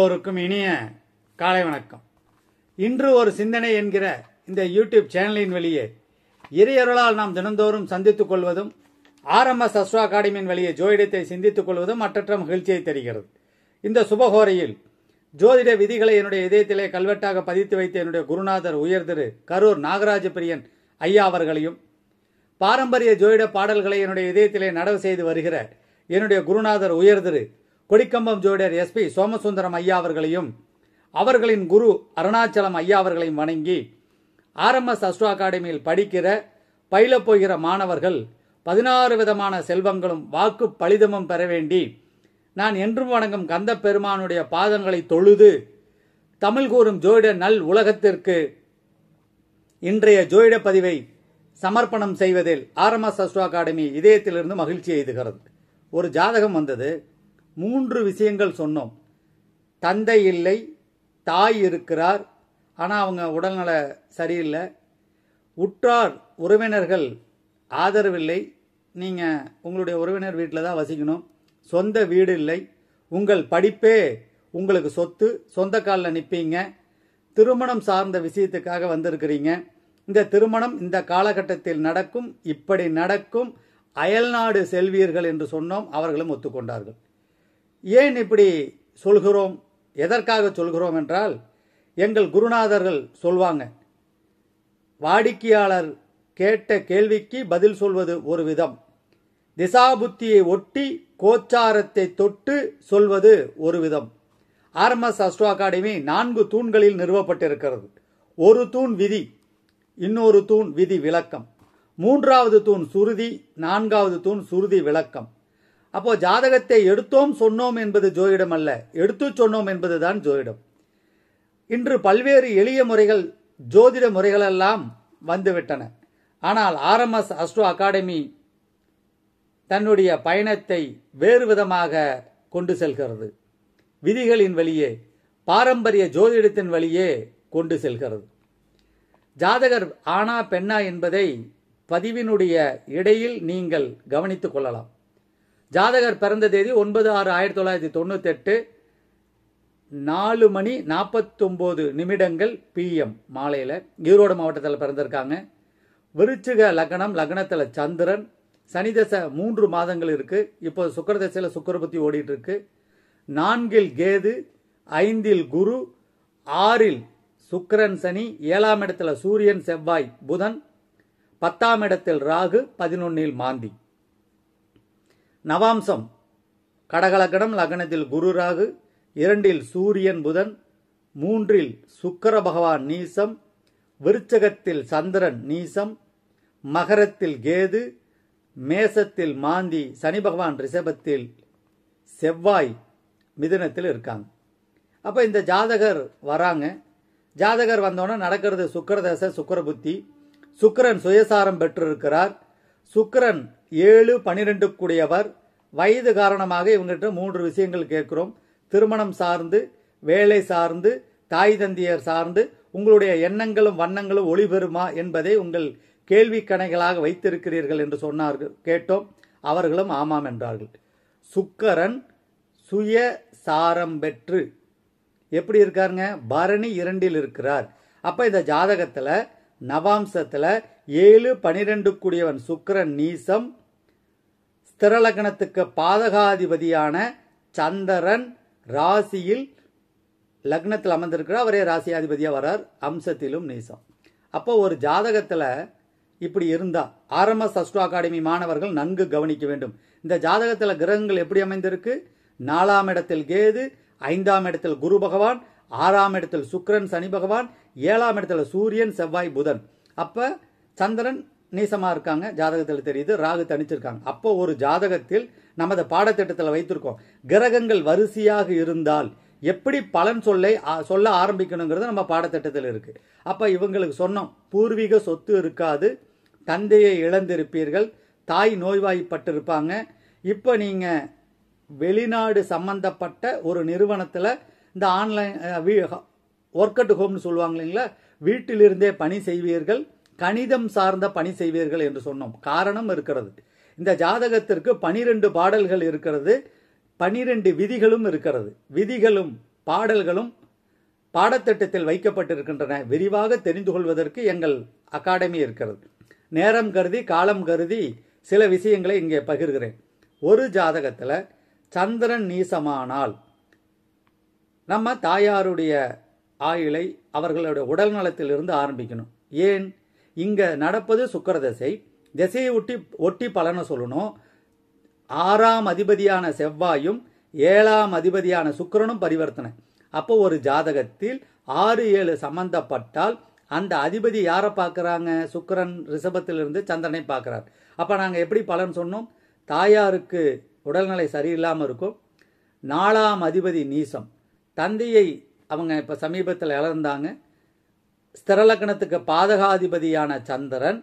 எல்லோருக்கும் இனிய காலை வணக்கம். இன்று ஒரு சிந்தனை என்கிற இந்த யூடியூப் சேனலின் வழியே இறையருளால் நாம் தினந்தோறும் சந்தித்துக் கொள்வதும் RMS அஸ்ட்ரோ அகாடமியின் வழியே ஜோதிடத்தை சிந்தித்துக் கொள்வதும் மற்றற்ற மகிழ்ச்சியை தருகிறது. இந்த சுபகோரையில் ஜோதிட விதிகளை என்னுடைய இதயத்திலே கல்வெட்டாக பதித்து வைத்த என்னுடைய குருநாதர் உயர் திரு கரூர் நாகராஜ பிரியன் ஐயா அவர்களையும், பாரம்பரிய ஜோதிட பாடல்களை என்னுடைய இதயத்திலே நடவு செய்து வருகிற என்னுடைய குருநாதர் உயர் திரு கொடிக்கம்பம் ஜோதிடர் SP சோமசுந்தரம் ஐயா அவர்களையும், அவர்களின் குரு அருணாச்சலம் ஐயா அவர்களையும் வணங்கி, RMS அஸ்ட்ரோ அகாடமியில் படிக்கிற பயிலப் போகிற மாணவர்கள் 16 விதமான செல்வங்களும் வாக்கு பலிதமும் பெற வேண்டி நான் என்றும் வணங்கும் கந்த பெருமானுடைய பாதங்களை தொழுது தமிழ் கூறும் ஜோதிட நல் உலகத்திற்கு இன்றைய ஜோதிட பதிவை சமர்ப்பணம் செய்வதில் RMS அஸ்ட்ரோ அகாடமி இதயத்திலிருந்து மகிழ்ச்சி எய்துகிறது. ஒரு ஜாதகம் வந்தது. 3 விஷயங்கள் சொன்னோம். தந்தை இல்லை, தாய் இருக்கிறார், ஆனால் அவங்க உடல்நல சரியில்லை, உற்றார் உறவினர்கள் ஆதரவில்லை, நீங்கள் உங்களுடைய உறவினர் வீட்டில் தான் வசிக்கணும், சொந்த வீடு இல்லை, உங்கள் படிப்பே உங்களுக்கு சொத்து, சொந்த காலில் நிற்பீங்க, திருமணம் சார்ந்த விஷயத்துக்காக வந்திருக்கிறீங்க, இந்த திருமணம் இந்த காலகட்டத்தில் நடக்கும், இப்படி நடக்கும், அயல்நாடு செல்வீர்கள் என்று சொன்னோம். அவர்களும் ஒத்துக்கொண்டார்கள். ஏன் இப்படி சொல்கிறோம், எதற்காக சொல்கிறோம் என்றால், எங்கள் குருநாதர்கள் சொல்வாங்க, வாடிக்கையாளர் கேட்ட கேள்விக்கு பதில் சொல்வது ஒரு விதம், திசாபுத்தியை ஒட்டி கோச்சாரத்தை தொட்டு சொல்வது ஒரு விதம். RMS அஸ்ட்ரோ அகாடமி 4 தூண்களில் நிறுவப்பட்டிருக்கிறது. ஒரு தூண் விதி, இன்னொரு தூண் விதி விளக்கம், 3வது தூண் சுருதி, 4வது தூண் சுருதி விளக்கம். அப்போ ஜாதகத்தை எடுத்தோம் சொன்னோம் என்பது ஜோதிடம் அல்ல, எடுத்து சொன்னோம் என்பதுதான் ஜோதிடம். இன்று பல்வேறு எளிய முறைகள், ஜோதிட முறைகளெல்லாம் வந்துவிட்டன. ஆனால் RMS அஸ்ட்ரோ அகாடமி தன்னுடைய பயணத்தை வேறு விதமாக கொண்டு செல்கிறது. விதிகளின் வழியே, பாரம்பரிய ஜோதிடத்தின் வழியே கொண்டு செல்கிறது. ஜாதகர் ஆனா பெண்ணா என்பதை பதிவினுடைய இடையில் நீங்கள் கவனித்துக் கொள்ளலாம். ஜாதகர் பிறந்த தேதி 9/6/1998 4:49 PM மாலையில் ஈரோடு மாவட்டத்தில் பிறந்திருக்காங்க. விருச்சிக லக்னம், லக்னத்தில் சந்திரன், சனிதசை 3 மாதங்கள் இருக்கு. இப்போ சுக்கிரதசையில் சுக்கிரபுத்தி ஓடிட்டு இருக்கு. 4 கேது, 5 குரு, 6 சுக்கிரன் சனி, 7ஆம் இடத்துல சூரியன் செவ்வாய் புதன், 10ஆம் இடத்தில் ராகு, 11 மாந்தி. நவாம்சம் கடகலக்கணம், லக்னத்தில் குரு ராகு, 2 சூரியன் புதன், 3 சுக்கிர பகவான் நீசம், விருச்சகத்தில் சந்திரன் நீசம், மகரத்தில் கேது, மேசத்தில் மாந்தி, சனி பகவான் ரிஷபத்தில், செவ்வாய் மிதுனத்தில் இருக்காங்க. அப்போ இந்த ஜாதகர் வராங்க. ஜாதகர் வந்தோன்னே நடக்கிறது சுக்கிரதசை, சுக்கிரபுத்தி. சுக்கிரன் சுயசாரம் பெற்றிருக்கிறார். சுக்கிரன் 7-12 கூடியவர். வயது காரணமாக இவங்ககிட்ட 3 விஷயங்கள் கேட்கிறோம். திருமணம் சார்ந்து, வேலை சார்ந்து, தாய் தந்தையர் சார்ந்து உங்களுடைய எண்ணங்களும் வண்ணங்களும் ஒளிபெறுமா என்பதை உங்கள் கேள்வி கணைகளாக வைத்திருக்கிறீர்கள் என்று சொன்னார்கள். கேட்டோம். அவர்களும் ஆமாம் என்றார்கள். சுக்கிரன் சுயசாரம் பெற்று எப்படி இருக்காருங்க? பரணி 2 இருக்கிறார். அப்ப இந்த ஜாதகத்துல நவாம்சத்துல 7-12 கூடியவன் சுக்கிரன் நீசம், ஸ்திரலக்னத்துக்கு பாதகாதிபதியான சந்திரன் ராசியில் லக்னத்தில் அமர்ந்திருக்கிறார். அவரே ராசியாதிபதியா வரார். அம்சத்திலும் நீசம். அப்போ ஒரு ஜாதகத்துல இப்படி இருந்தா RMS அஸ்ட்ரோ அகாடமி மாணவர்கள் நன்கு கவனிக்க வேண்டும். இந்த ஜாதகத்துல கிரகங்கள் எப்படி அமைந்திருக்கு? 4ஆம் இடத்தில் கேது, 5ஆம் இடத்தில் குரு பகவான், 6ஆம் இடத்தில் சுக்கிரன் சனி பகவான், 7ஆம் இடத்துல சூரியன் செவ்வாய் புதன். அப்ப சந்திரன் நீசமா இருக்காங்க, ஜாதகத்தில் தெரியுது. ராகு தனிச்சிருக்காங்க. அப்போ ஒரு ஜாதகத்தில் நமது பாடத்திட்டத்தில் வைத்திருக்கோம், கிரகங்கள் வரிசையாக இருந்தால் எப்படி பலன் சொல்ல ஆரம்பிக்கணுங்கிறது நம்ம பாடத்திட்டத்தில் இருக்கு. அப்ப இவங்களுக்கு சொன்னோம், பூர்வீக சொத்து இருக்காது, தந்தையை இழந்திருப்பீர்கள், தாய் நோய்வாய்ப்பட்டிருப்பாங்க. இப்போ நீங்க வெளிநாடு சம்பந்தப்பட்ட ஒரு நிறுவனத்தில் இந்த ஆன்லைன் ஒர்க் அட் ஹோம்னு சொல்லுவாங்க இல்லைங்களா, வீட்டிலிருந்தே பணி செய்வீர்கள், கணிதம் சார்ந்த பணி செய்வீர்கள் என்று சொன்னோம். காரணம் இருக்கிறது. இந்த ஜாதகத்திற்கு 12 பாடல்கள் இருக்கிறது, 12 விதிகளும் இருக்கிறது. விதிகளும் பாடல்களும் பாடத்திட்டத்தில் வைக்கப்பட்டிருக்கின்றன. விரிவாக தெரிந்து கொள்வதற்கு எங்கள் அகாடமி இருக்கிறது. நேரம் கருதி காலம் கருதி சில விஷயங்களை இங்கே பகிர்கிறேன். ஒரு ஜாதகத்தில் சந்திரன் நீசமானால் நம்ம தாயாருடைய ஆயுளை அவர்களுடைய உடல் நலத்திலிருந்து ஆரம்பிக்கணும். ஏன்? இங்க நடப்பது சுக்கிர தசை. திசையை ஒட்டி பலனை சொல்லணும். 6ஆம் அதிபதியான செவ்வாயும் 7ஆம் அதிபதியான சுக்கிரனும் பரிவர்த்தனை. அப்போ ஒரு ஜாதகத்தில் 6, 7 சம்பந்தப்பட்டால் அந்த அதிபதி யாரை பார்க்கறாங்க? சுக்கிரன் ரிஷபத்திலிருந்து சந்திரனை பார்க்கிறார். அப்ப நாங்க எப்படி பலன் சொன்னோம்? தாயாருக்கு உடல்நிலை சரியில்லாம இருக்கும். 4ஆம் அதிபதி நீசம். தந்தையை அவங்க இப்ப சமீபத்தில் இழந்தாங்க. ஸ்திரலக்கணத்துக்கு பாதகாதிபதியான சந்திரன்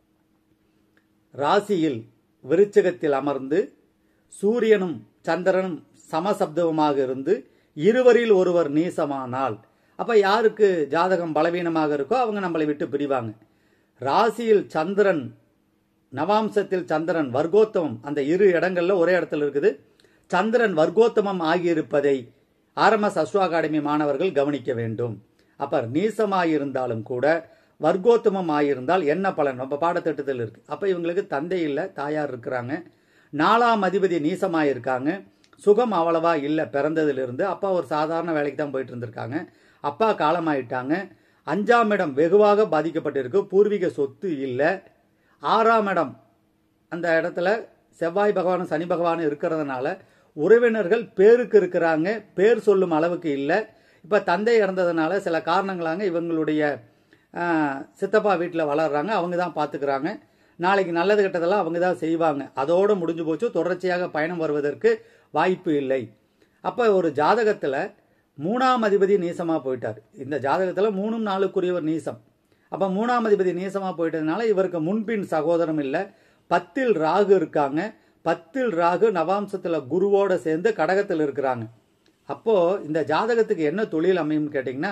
ராசியில் விருச்சிகத்தில் அமர்ந்து சூரியனும் சந்திரனும் சமசப்தமாக இருந்து இருவரில் ஒருவர் நீசமானால் அப்ப யாருக்கு ஜாதகம் பலவீனமாக இருக்கோ அவங்க நம்மளை விட்டு பிரிவாங்க. ராசியில் சந்திரன், நவாம்சத்தில் சந்திரன் வர்க்கோத்தமம், அந்த இரு இடங்கள்ல ஒரே இடத்துல இருக்குது. சந்திரன் வர்க்கோத்தமம் ஆகியிருப்பதை ஆர்எம்எஸ் அஸ்ட்ரோ அகாடமி மாணவர்கள் கவனிக்க வேண்டும். அப்ப நீசமாயிருந்தாலும் கூட வர்க்கோத்தமம் ஆகியிருந்தால் என்ன பலன் நம்ம பாடத்திட்டத்தில் இருக்கு. அப்ப இவங்களுக்கு தந்தை இல்லை, தாயார் இருக்கிறாங்க. 4ஆம் அதிபதி நீசமாயிருக்காங்க. சுகம் அவ்வளவா இல்லை பிறந்ததிலிருந்து. அப்பா ஒரு சாதாரண வேலைக்கு தான் போயிட்டு இருந்திருக்காங்க. அப்பா காலமாயிட்டாங்க. 5ஆம் இடம் வெகுவாக பாதிக்கப்பட்டிருக்கு. பூர்வீக சொத்து இல்லை. 6ஆம் இடம், அந்த இடத்துல செவ்வாய் பகவானும் சனி பகவானும் இருக்கிறதுனால உறவினர்கள் பேருக்கு இருக்கிறாங்க, பேர் சொல்லும் அளவுக்கு இல்லை. இப்ப தந்தை இறந்ததுனால சில காரணங்களாங்க இவங்களுடைய சித்தப்பா வீட்டில் வளர்றாங்க, அவங்க தான் பார்த்துக்கிறாங்க. நாளைக்கு நல்லது கெட்டதெல்லாம் அவங்க தான் செய்வாங்க. அதோடு முடிஞ்சு போச்சு. தொடர்ச்சியாக பயணம் வருவதற்கு வாய்ப்பு இல்லை. அப்ப ஒரு ஜாதகத்துல 3ஆம் அதிபதி நீசமா போயிட்டார். இந்த ஜாதகத்துல 3, 4 நீசம். அப்ப 3ஆம் அதிபதி நீசமா போயிட்டதுனால இவருக்கு முன்பின் சகோதரம் இல்லை. 10ல் ராகு இருக்காங்க. 10ல் ராகு நவாம்சத்துல குருவோட சேர்ந்து கடகத்தில் இருக்கிறாங்க. அப்போ இந்த ஜாதகத்துக்கு என்ன தொழில் அமையும் கேட்டீங்கன்னா,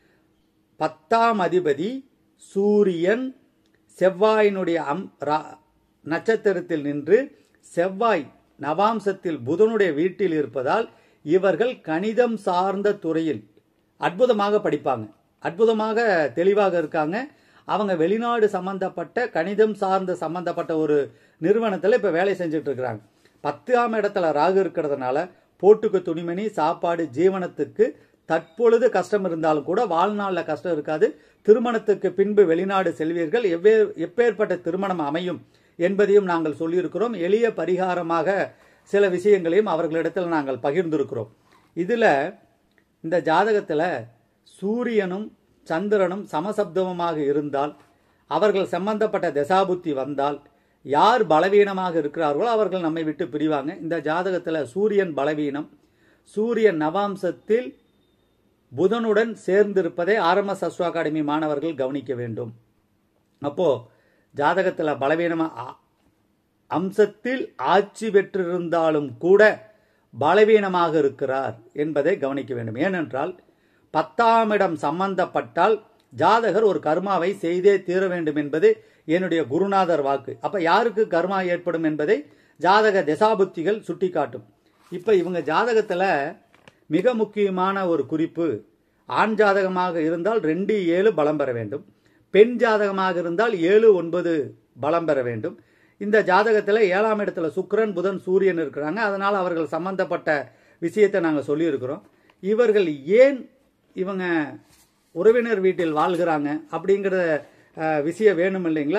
10ஆம் அதிபதி சூரியன் செவ்வாயினுடைய நட்சத்திரத்தில் நின்று செவ்வாய் நவாம்சத்தில் புதனுடைய வீட்டில் இருப்பதால் இவர்கள் கணிதம் சார்ந்த துறையில் அற்புதமாக படிப்பாங்க, அற்புதமாக தெளிவாக இருக்காங்க. அவங்க வெளிநாடு சம்பந்தப்பட்ட கணிதம் சார்ந்த சம்பந்தப்பட்ட ஒரு நிறுவனத்தில் இப்ப வேலை செஞ்சுட்டு இருக்கிறாங்க. 10ஆம் இடத்துல ராகு இருக்கிறதுனால போட்டுக்கு துணிமணி, சாப்பாடு, ஜீவனத்துக்கு தற்பொழுது கஷ்டம் இருந்தாலும் கூட வாழ்நாளில் கஷ்டம் இருக்காது. திருமணத்துக்கு பின்பு வெளிநாடு செல்வீர்கள். எப்பேற்பட்ட திருமணம் அமையும் என்பதையும் நாங்கள் சொல்லியிருக்கிறோம். எளிய பரிகாரமாக சில விஷயங்களையும் அவர்களிடத்தில் நாங்கள் பகிர்ந்திருக்கிறோம். இதுல இந்த ஜாதகத்துல சூரியனும் சந்திரனும் சமசப்தமாக இருந்தால், அவர்கள் சம்பந்தப்பட்ட தசாபுத்தி வந்தால், யார் பலவீனமாக இருக்கிறார்களோ அவர்கள் நம்மை விட்டு பிரிவாங்க. இந்த ஜாதகத்துல சூரியன் பலவீனம். சூரியன் நவாம்சத்தில் புதனுடன் சேர்ந்திருப்பதை ஆர்எம்எஸ் அஸ்ட்ரோ அகாடமி மாணவர்கள் கவனிக்க வேண்டும். அப்போ ஜாதகத்துல பலவீனமா அம்சத்தில் ஆட்சி பெற்றிருந்தாலும் கூட பலவீனமாக இருக்கிறார் என்பதை கவனிக்க வேண்டும். ஏனென்றால் 10ஆம் இடம் சம்பந்தப்பட்டால் ஜாதகர் ஒரு கர்மாவை செய்தே தீர வேண்டும் என்பது என்னுடைய குருநாதர் வாக்கு. அப்ப யாருக்கு கர்மா ஏற்படும் என்பதை ஜாதக தசாபுத்திகள் சுட்டிக்காட்டும். இப்ப இவங்க ஜாதகத்துல மிக முக்கியமான ஒரு குறிப்பு, ஆண் ஜாதகமாக இருந்தால் 2, 7 பலம் பெற வேண்டும். பெண் ஜாதகமாக இருந்தால் 7, 9 பலம் பெற வேண்டும். இந்த ஜாதகத்துல 7ஆம் இடத்துல சுக்கிரன், புதன், சூரியன் இருக்கிறாங்க. அதனால அவர்கள் சம்பந்தப்பட்ட விஷயத்தை நாங்க சொல்லி இருக்கிறோம். இவர்கள் ஏன் இவங்க உறவினர் வீட்டில் வாழ்கிறாங்க அப்படிங்கிற விஷயம் வேணும் இல்லைங்களா?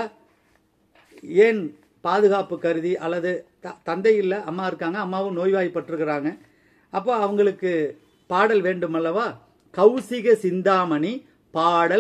ஏன் பாதுகாப்பு கருதி, அல்லது தந்தை இல்லை, அம்மா இருக்காங்க, அம்மாவும் நோய்வாய்ப்பட்டிருக்கிறாங்க. அப்போ அவங்களுக்கு பாடல் வேண்டும் அல்லவா? கௌசிக சிந்தாமணி பாடல்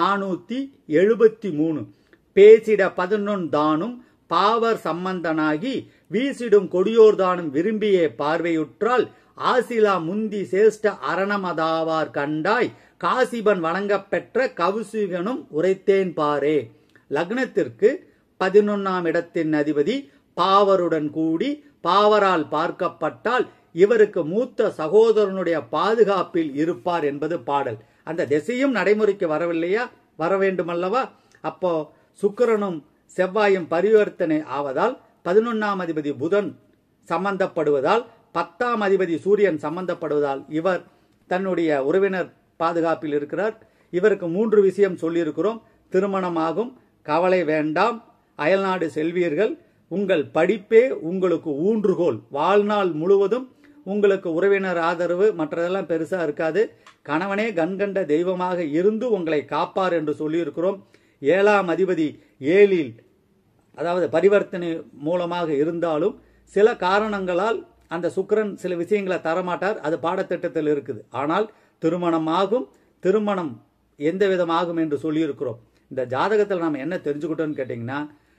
473. பேசிட 11 தானும் பாவர் சம்பந்தனாகி வீசிடும் கொடியோர் தானும் விரும்பியே பார்வையுற்றால் ஆசிலா முந்தி சேஷ்ட அரணமதாவார் கண்டாய் காசிபன் வணங்கப் பெற்ற கௌசிகனும் உரைத்தேன் பாரே. லக்னத்திற்கு 11ஆம் இடத்தின் அதிபதி பாவருடன் கூடி பாவரால் பார்க்கப்பட்டால் இவருக்கு மூத்த சகோதரனுடைய பாதுகாப்பில் இருப்பார் என்பது பாடல். அந்த திசையும் நடைமுறைக்கு வரவில்லையா? வர வேண்டும் அல்லவா? அப்போ சுக்கிரனும் செவ்வாயும் பரிவர்த்தனை ஆவதால் 11ஆம் அதிபதி புதன் சம்பந்தப்படுவதால் 10ஆம் அதிபதி சூரியன் சம்பந்தப்படுவதால் இவர் தன்னுடைய உறவினர் பாதுகாப்பில் இருக்கிறார். இவருக்கு 3 விஷயம் சொல்லியிருக்கிறோம். திருமணமாகும், கவலை வேண்டாம், அயல்நாடு செல்வீர்கள், உங்கள் படிப்பே உங்களுக்கு ஊன்றுகோல், வாழ்நாள் முழுவதும் உங்களுக்கு உறவினர் ஆதரவு மற்றதெல்லாம் பெருசா இருக்காது, கணவனே கண்கண்ட தெய்வமாக இருந்து உங்களை காப்பார் என்று சொல்லியிருக்கிறோம். 7ஆம் அதிபதி 7இல் அதாவது பரிவர்த்தனை மூலமாக இருந்தாலும் சில காரணங்களால் அந்த சுக்கிரன் சில விஷயங்களை தரமாட்டார். அது பாடத்திட்டத்தில் இருக்குது. ஆனால் திருமணமாகும், திருமணம் எந்த விதமாகும் என்று சொல்லியிருக்கிறோம். இந்த ஜாதகத்தில் நாம் என்ன தெரிஞ்சுக்கிட்டோம்னு கேட்டிங்கன்னா,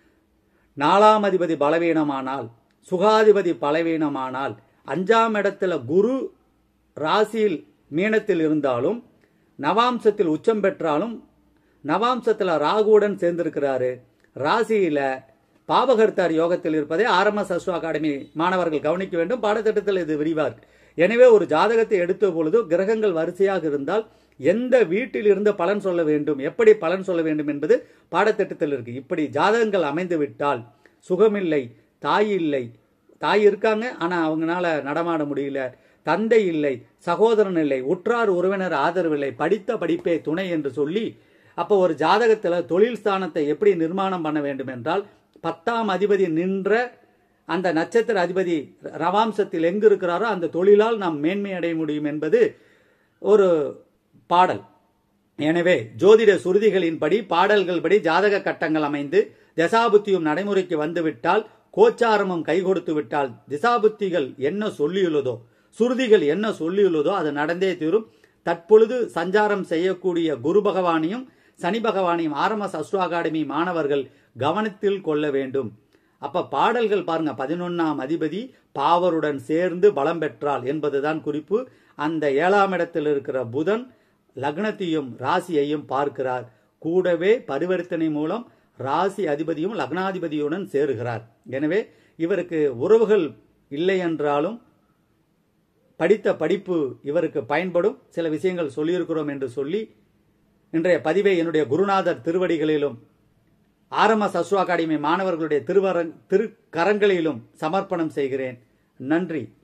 4ஆம் அதிபதி பலவீனமானால், சுகாதிபதி பலவீனமானால், 5ஆம் இடத்துல குரு ராசியில் மீனத்தில் இருந்தாலும், நவாம்சத்தில் உச்சம் பெற்றாலும், நவாம்சத்தில் ராகுவுடன் சேர்ந்திருக்கிறாரு, ராசியில பாபகர்த்தார் யோகத்தில் இருப்பதை ஆர்எம்எஸ் அஸ்ட்ரோ அகாடமி மாணவர்கள் கவனிக்க வேண்டும். பாடத்திட்டத்தில் இது விரிவார். எனவே ஒரு ஜாதகத்தை எடுத்த பொழுது கிரகங்கள் வரிசையாக இருந்தால் எந்த வீட்டில் இருந்து பலன் சொல்ல வேண்டும், எப்படி பலன் சொல்ல வேண்டும் என்பது பாடத்திட்டத்தில் இருக்கு. இப்படி ஜாதகங்கள் அமைந்து விட்டால் சுகமில்லை, தாய் இல்லை, தாய் இருக்காங்க ஆனா அவங்களால நடமாட முடியல, தந்தை இல்லை, சகோதரன் இல்லை, உற்றார் உறவினர் ஆதரவில்லை, படித்த படிப்பே துணை என்று சொல்லி, அப்போ ஒரு ஜாதகத்தில் தொழில் ஸ்தானத்தை எப்படி நிர்மாணம் பண்ண வேண்டும் என்றால், 10ஆம் அதிபதி நின்ற அந்த நட்சத்திர அதிபதி நவாம்சத்தில் எங்கு இருக்கிறாரோ அந்த தொழிலால் நாம் மேன்மை அடைய முடியும் என்பது ஒரு பாடல். எனவே ஜோதிட சுருதிகளின்படி பாடல்கள் படி ஜாதக கட்டங்கள் அமைந்து தசாபுத்தியும் நடைமுறைக்கு வந்துவிட்டால், கோச்சாரமும் கை கொடுத்து விட்டால், திசாபுத்திகள் என்ன சொல்லியுள்ளதோ, சுருதிகள் என்ன சொல்லியுள்ளதோ அது நடந்தே தீரும். தற்பொழுது சஞ்சாரம் செய்யக்கூடிய குரு பகவானையும் சனி பகவானையும் ஆர்எம்எஸ் அஸ்ட்ரோ அகாடமி மாணவர்கள் கவனத்தில் கொள்ள வேண்டும். அப்ப பாடல்கள் பாருங்க, 11ஆம் அதிபதி பாவருடன் சேர்ந்து பலம் பெற்றால் என்பதுதான் குறிப்பு. அந்த 7ஆம் இடத்தில் இருக்கிற புதன் லக்னத்தையும் ராசியையும் பார்க்கிறார். கூடவே பரிவர்த்தனை மூலம் ராசி அதிபதியும் லக்னாதிபதியுடன் சேருகிறார். எனவே இவருக்கு உறவுகள் இல்லை என்றாலும் படித்த படிப்பு இவருக்கு பயன்படும். சில விஷயங்கள் சொல்லியிருக்கிறோம் என்று சொல்லி இன்றைய பதிவை என்னுடைய குருநாதர் திருவடிகளிலும் ஆர்எம்எஸ் அஸ்ட்ரோ அகாடமி மாணவர்களுடைய திருக்கரங்களிலும் சமர்ப்பணம் செய்கிறேன். நன்றி.